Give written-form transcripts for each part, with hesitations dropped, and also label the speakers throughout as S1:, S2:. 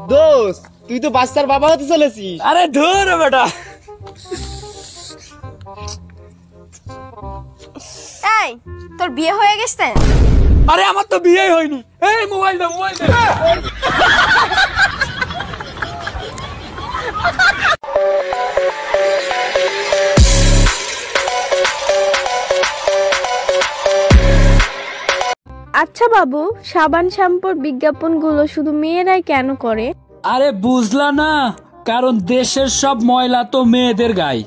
S1: দোস্ত তুই তো বাচ্চার বাবা হতে চলেছিস।
S2: আরে ধুর বেটা।
S3: এই তোর বিয়ে হয়ে গেছে?
S2: আরে আমার তো বিয়েই হয়নি। এই মোবাইল দে মোবাইল দে।
S3: আচ্ছা বাবু, সাবান শ্যাম্পুর বিজ্ঞাপনগুলো শুধু মেয়েরাই কেন করে?
S2: আরে বুঝলা না, কারণ দেশের সব ময়লা তো মেয়েদের গায়ে।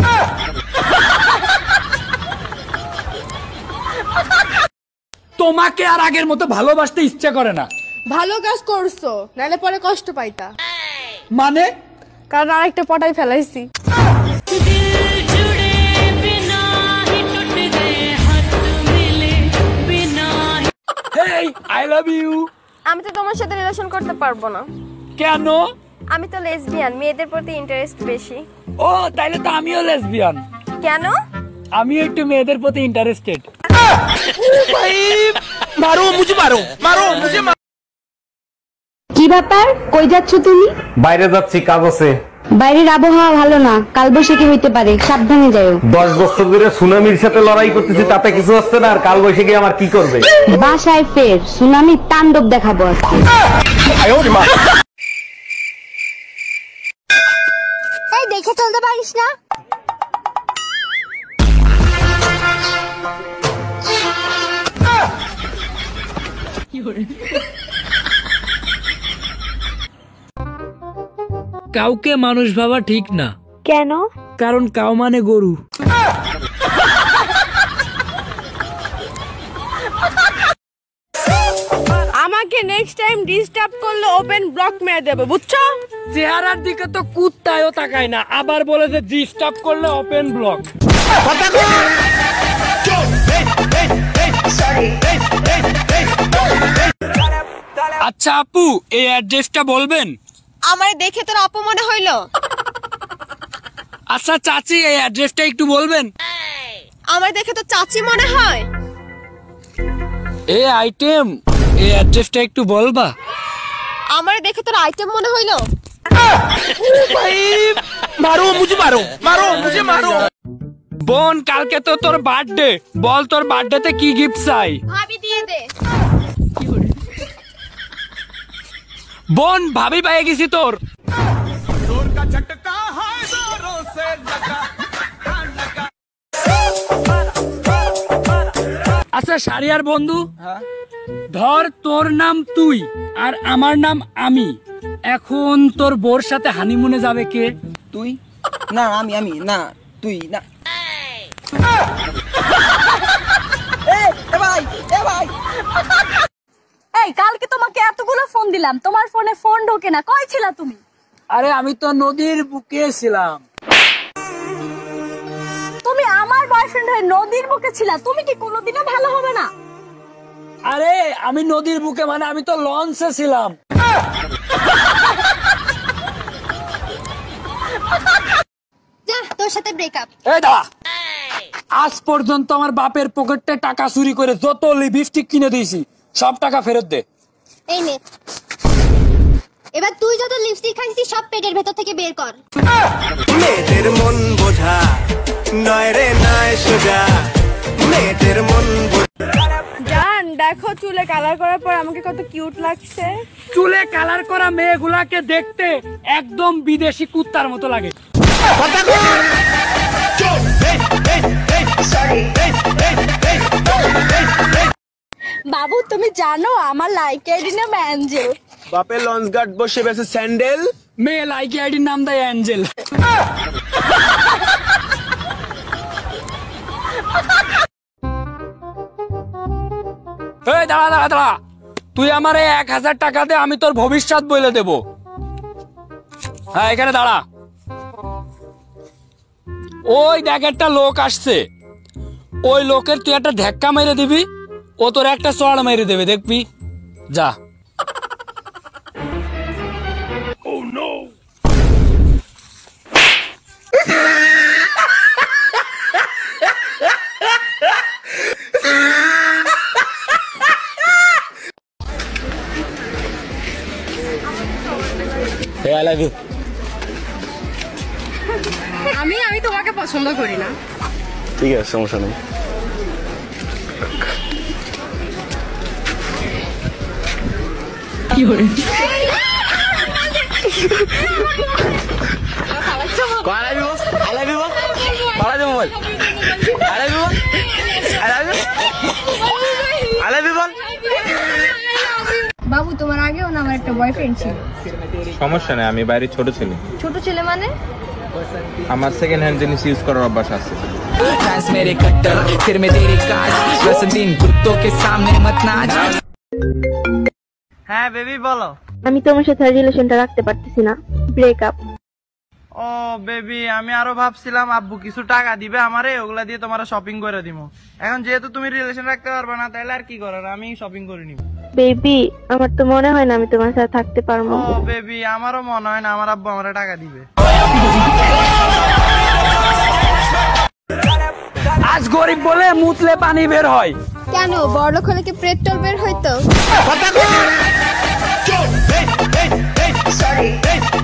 S2: তোমাকে আর আগের মতো ভালোবাসতে ইচ্ছা করে না।
S3: ভালো কাজ করছো, নাহলে পরে কষ্ট পাইতা।
S2: মানে?
S3: কারণ আরেকটা পটাই ফেলাইছি।
S2: Hey I love you.
S3: আমি তো তোমার সাথে রিলেশন করতে পারবো না।
S2: কেন?
S3: আমি তো লেসবিয়ান, মেয়েদের প্রতি ইন্টারেস্ট বেশি।
S2: ও তাইলে তো আমিও লেসবিয়ান।
S3: কেন?
S2: আমিও একটু মেয়েদের প্রতি ইন্টারেস্টেড।
S1: মারো মুঝে মারো, মারো মুঝে মারো।
S4: কি ব্যাপার, কই যাচ্ছ তুমি?
S5: বাইরে যাচ্ছি, কাজ আছে।
S4: বাইরের আবহাওয়া ভালো না, কালবৈশাখী হইতে পারে, সাবধানে যাও।
S5: 10 বছর ধরে সুনামির সাথে লড়াই করতেছি, তাতে কিছু হচ্ছে না, আর কালবৈশাখী আমার কি করবে?
S4: বাসায় ফের সুনামি তাণ্ডব দেখাবো আজকে।
S3: এই দেখে চলতে পারিস না?
S2: কাউকে মানুষ ভাবা ঠিক না।
S3: কেন?
S2: কারণ কাউ মানে গরু।
S3: আমাকে নেক্সট টাইম ডিস্টার্ব করলে ওপেন ব্লক মেরে দেবো, বুঝছো?
S2: চেহারার দিকে তো কুত্তায়ও তাকায় না, আবার বলে যে ডিস্টার্ব করলে ওপেন ব্লক। আচ্ছা আপু, এই অ্যাড্রেসটা বলবেন?
S3: আমার দেখে তোর অপমান হইলো?
S2: আচ্ছা চাচি, এই অ্যাড্রেসটা একটু বলবেন?
S3: আমার দেখে তো চাচি মনে হয়।
S2: এই আইটেম, এই অ্যাড্রেসটা একটু বলবা?
S3: আমার দেখে তোর আইটেম মনে হইলো?
S1: মারো মুঝে মারো, মারো মুঝে মারো।
S2: বোন, কালকে তো তোর বার্থডে, বল তোর বার্থডেতে কি গিফট চাই?
S3: ভাবি দিয়ে দে।
S2: বোন, ভাবি পেয়ে গেছি তোর। আচ্ছা শারিয়ার বন্ধু, ধর তোর নাম তুই আর আমার নাম আমি, এখন তোর বোর সাথে হানিমুনে যাবে কে?
S1: তুই না, আমি না, তুই না।
S4: এই কালকে তোমাকে এতগুলো ফোন দিলাম, তোমার ফোনে ফোন ঢোকে না, কই ছিলা তুমি?
S2: আরে আমি তো নদীর বুকে ছিলাম।
S4: তুমি আমার বয়ফ্রেন্ড হয়ে নদীর বুকে ছিলা, তুমি কি কোনোদিনও ভালো হবে না?
S2: আরে আমি নদীর বুকে মানে আমি তো লঞ্চে ছিলাম।
S3: যা, তোর সাথে ব্রেকআপ।
S2: এই দাঁড়া, আজ পর্যন্ত আমার বাপের পকেটে টাকা চুরি করে যত লিপস্টিক কিনে দিয়েছি সব টাকা ফেরত দে।
S3: এই নে, এবার তুই যত লিপস্টিক খাইছিস সব পেটের ভেতর থেকে বের কর।
S6: মেয়েদের মন বোঝা নয় রে নয় সোজা, মেয়েদের মন
S3: জান দেখো, চুলে কালার করার পর আমাকে কত কিউট লাগছে।
S2: চুলে কালার করা মেয়েগুলাকে দেখতে একদম বিদেশি কুত্তার মতো লাগে।
S4: বাবু তুমি জানো আমার লাইক আইডি নাম অ্যাঞ্জেল।
S1: বাপের লঞ্চ গার্ড বসে বেছে স্যান্ডেল,
S2: মেয়ে লাইক আইডির নাম দেয় অ্যাঞ্জেল। এই দাঁড়া দাঁড়া দাঁড়া, তুই আমার 1000 টাকা দে, আমি তোর ভবিষ্যৎ বলে দেব। হ্যাঁ এখানে দাঁড়া। ওই দেখ একটা লোক আসছে, ওই লোকের তুই একটা ধাক্কা মেরে দিবি, ও তোর একটা চড় মেরে দেবে, দেখবি। যা।
S1: Hey, I love you.
S4: আমি তোমাকে পছন্দ করি না।
S1: ঠিক আছে, সমস্যা নেই।
S2: কি করে
S3: বাবু তোমার আগেও না আমার একটা বয়ফ্রেন্ড ছিল।
S7: সমস্যা নেই, আমি বাইরে ছোট ছেলে।
S3: ছোট ছেলে মানে?
S7: আমার সেকেন্ড হ্যান্ড জিনিস ইউজ করার অভ্যাস আছে।
S1: হ্যাঁ বেবি বলো।
S4: আমি তোমার সাথে রিলেশনটা রাখতে পারতেছি না, ব্রেকআপ।
S1: ও বেবি, আমি আরো ভাবছিলাম আব্বু কিছু টাকা দিবে আমারে, ওগুলা দিয়ে তোমার শপিং করে দিমু। এখন যেহেতু তুমি রিলেশন রাখতে পারবে না, তাহলে আর কি করার, আমি শপিং করে নিব।
S4: বেবি, আমার তো মনে হয় না আমি তোমার সাথে থাকতে পারবো।
S1: ও বেবি, আমারও মনে হয় না আমার আব্বু আমারে টাকা দিবে।
S2: আজ গরিব বলে মুতলে পানি বের হয়।
S3: কেন বড়লোক হলে কি পেট্রোল বের হইতো?